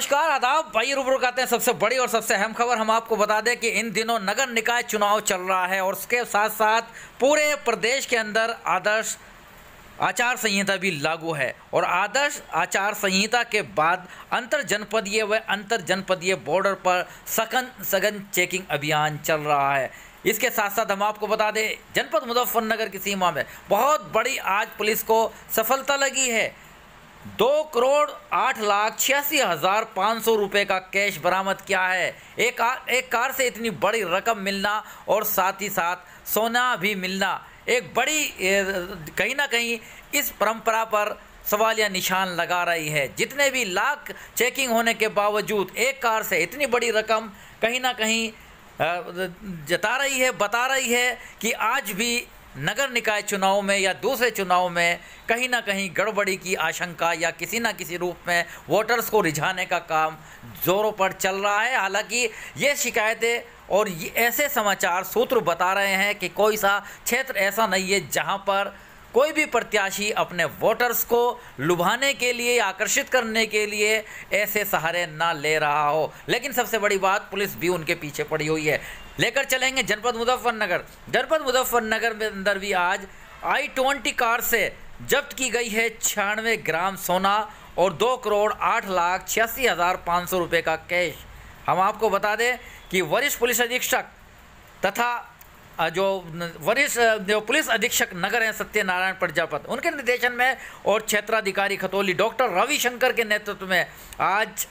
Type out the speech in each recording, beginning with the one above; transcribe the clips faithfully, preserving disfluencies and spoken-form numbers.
नमस्कार आदाब भाई, रूबरू करते हैं सबसे बड़ी और सबसे अहम खबर। हम आपको बता दें कि इन दिनों नगर निकाय चुनाव चल रहा है और उसके साथ साथ पूरे प्रदेश के अंदर आदर्श आचार संहिता भी लागू है और आदर्श आचार संहिता के बाद अंतर जनपदीय व अंतर जनपदीय बॉर्डर पर सघन सघन चेकिंग अभियान चल रहा है। इसके साथ साथ हम आपको बता दें, जनपद मुजफ्फरनगर की सीमा में बहुत बड़ी आज पुलिस को सफलता लगी है। दो करोड़ आठ लाख छियासी हज़ार पाँच सौ रुपये का कैश बरामद किया है। एक आ, एक कार से इतनी बड़ी रकम मिलना और साथ ही साथ सोना भी मिलना एक बड़ी कहीं ना कहीं इस परंपरा पर सवालिया निशान लगा रही है। जितने भी लाख चेकिंग होने के बावजूद एक कार से इतनी बड़ी रकम कहीं ना कहीं जता रही है, बता रही है कि आज भी नगर निकाय चुनाव में या दूसरे चुनाव में कहीं ना कहीं गड़बड़ी की आशंका या किसी ना किसी रूप में वोटर्स को रिझाने का काम जोरों पर चल रहा है। हालांकि ये शिकायतें और ये ऐसे समाचार सूत्र बता रहे हैं कि कोई सा क्षेत्र ऐसा नहीं है जहां पर कोई भी प्रत्याशी अपने वोटर्स को लुभाने के लिए, आकर्षित करने के लिए ऐसे सहारे ना ले रहा हो। लेकिन सबसे बड़ी बात, पुलिस भी उनके पीछे पड़ी हुई है। लेकर चलेंगे जनपद मुजफ्फरनगर। जनपद मुजफ्फरनगर में अंदर भी आज आई ट्वेंटी कार से जब्त की गई है छियानवे ग्राम सोना और दो करोड़ आठ लाख छियासी हज़ार पाँच सौ रुपये का कैश। हम आपको बता दें कि वरिष्ठ पुलिस अधीक्षक तथा जो वरिष्ठ जो पुलिस अधीक्षक नगर हैं सत्यनारायण प्रजापत, उनके निर्देशन में और क्षेत्राधिकारी खतौली डॉक्टर रविशंकर के नेतृत्व में आज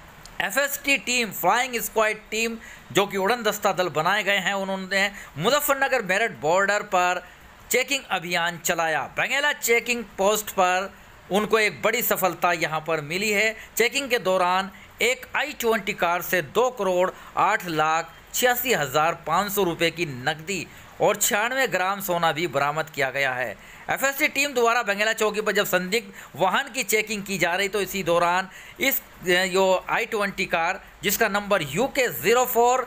FST team, flying squad team जो कि उड़न दस्ता दल बनाए गए हैं, उन्होंने मुजफ्फरनगर मेरठ बॉर्डर पर चेकिंग अभियान चलाया। बंगेला चेकिंग पोस्ट पर उनको एक बड़ी सफलता यहां पर मिली है। चेकिंग के दौरान एक आई ट्वेंटी कार से दो करोड़ आठ लाख छियासी हज़ार पाँच सौ रुपये की नकदी और छियानवे ग्राम सोना भी बरामद किया गया है। एफएसटी टीम द्वारा बंगेला चौकी पर जब संदिग्ध वाहन की चेकिंग की जा रही तो इसी दौरान इस जो आई ट्वेंटी कार जिसका number U K zero four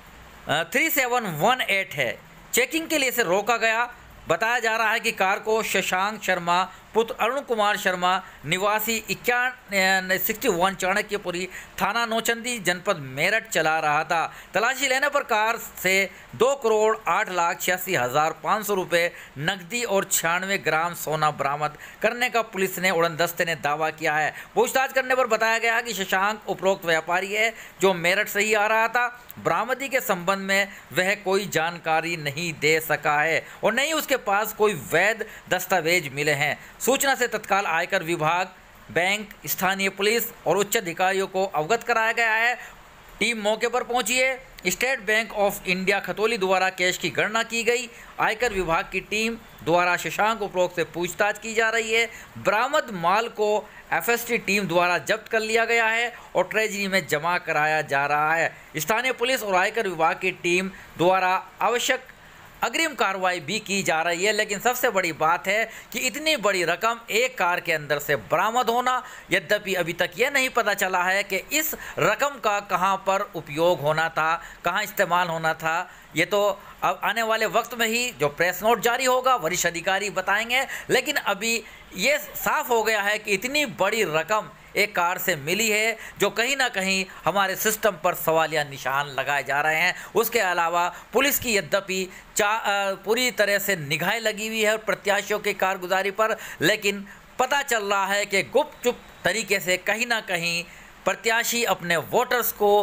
three seven one eight है, चेकिंग के लिए इसे रोका गया। बताया जा रहा है कि कार को शशांक शर्मा पुत्र अरुण कुमार शर्मा निवासी इक्यावन सिक्सटी वन चाणक्यपुरी थाना नौचंदी जनपद मेरठ चला रहा था। तलाशी लेने पर कार से दो करोड़ आठ लाख छियासी हज़ार पाँच सौ रुपये नकदी और छियानवे ग्राम सोना बरामद करने का पुलिस ने उड़न दस्ते ने दावा किया है। पूछताछ करने पर बताया गया कि शशांक उपरोक्त व्यापारी है जो मेरठ से ही आ रहा था। बरामदी के संबंध में वह कोई जानकारी नहीं दे सका है और नहीं उसके पास कोई वैध दस्तावेज मिले हैं। सूचना से तत्काल आयकर विभाग, बैंक, स्थानीय पुलिस और उच्च अधिकारियों को अवगत कराया गया है। टीम मौके पर पहुंची है। State Bank of India Khatauli द्वारा कैश की गणना की गई। आयकर विभाग की टीम द्वारा शशांक उपरोक्त से पूछताछ की जा रही है। बरामद माल को एफएसटी टीम द्वारा जब्त कर लिया गया है और ट्रेजरी में जमा कराया जा रहा है। स्थानीय पुलिस और आयकर विभाग की टीम द्वारा आवश्यक अग्रिम कार्रवाई भी की जा रही है। लेकिन सबसे बड़ी बात है कि इतनी बड़ी रकम एक कार के अंदर से बरामद होना, यद्यपि अभी तक यह नहीं पता चला है कि इस रकम का कहां पर उपयोग होना था, कहां इस्तेमाल होना था। ये तो अब आने वाले वक्त में ही जो प्रेस नोट जारी होगा वरिष्ठ अधिकारी बताएंगे। लेकिन अभी ये साफ हो गया है कि इतनी बड़ी रकम एक कार से मिली है जो कहीं ना कहीं हमारे सिस्टम पर सवालिया निशान लगाए जा रहे हैं। उसके अलावा पुलिस की यद्यपि चा पूरी तरह से निगाहें लगी हुई है प्रत्याशियों की कारगुजारी पर, लेकिन पता चल रहा है कि गुपचुप तरीके से कहीं ना कहीं प्रत्याशी अपने वोटर्स को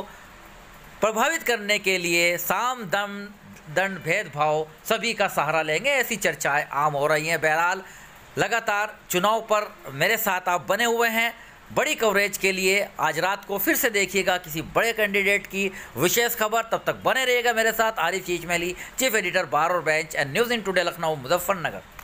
प्रभावित करने के लिए साम दम दंड भेदभाव सभी का सहारा लेंगे। ऐसी चर्चाएं आम हो रही हैं। बहरहाल लगातार चुनाव पर मेरे साथ आप बने हुए हैं। बड़ी कवरेज के लिए आज रात को फिर से देखिएगा किसी बड़े कैंडिडेट की विशेष खबर। तब तक बने रहिएगा मेरे साथ। Arif Chichmaili, chief editor bar और bench and news in today Lucknow Muzaffarnagar.